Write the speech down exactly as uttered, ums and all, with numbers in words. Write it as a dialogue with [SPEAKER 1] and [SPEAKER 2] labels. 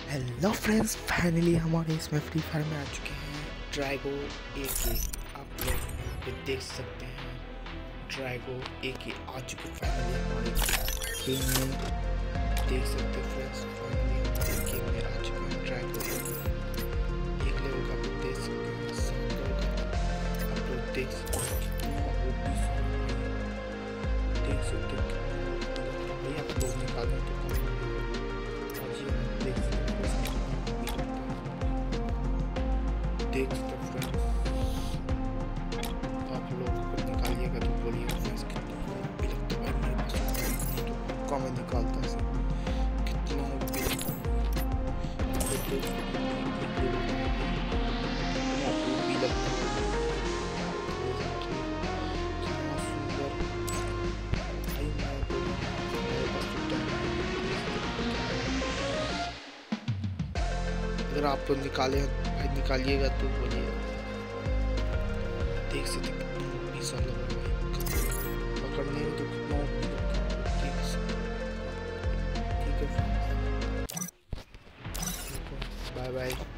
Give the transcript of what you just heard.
[SPEAKER 1] Hello friends, finally हमारे इसमें free fire में आ चुके हैं ड्रैगो ए के। आप लोग यहाँ पे देख सकते हैं ड्रैगो ए के आ चुके फाइनली हमारे गेम में। देख सकते हैं फ्रेंड्स, फाइनली हमारे गेम में आ चुके हैं ड्रैगो ए के। एक लेवल का आप देख सकते हैं, सात लेवल का आप लोग देख सकते हैं। कितना ओपी सॉन्ग है, देख सकते हैं कितना भाई आप लोग निकालें तो कम देख सकते हैं। देख सकते हैं फ्रेंड्स, आप लोग अगर निकालिएगा तो बोलिएगा फ्रेंड्स कितना ओपी लगता है। मेरे पास तो कम में निकालता है, कितना ओपी लगता है, कितना ओपी लगता है, कितना सुंदर भाई। मैं तो मेरे पास तो अगर आप लोग निकाले भाई निकालिएगा तो बोलिए। देख सकते कितना पैसा लगा भाई, पकड़ने में तो कितना ठीक ठीक है। Bye bye.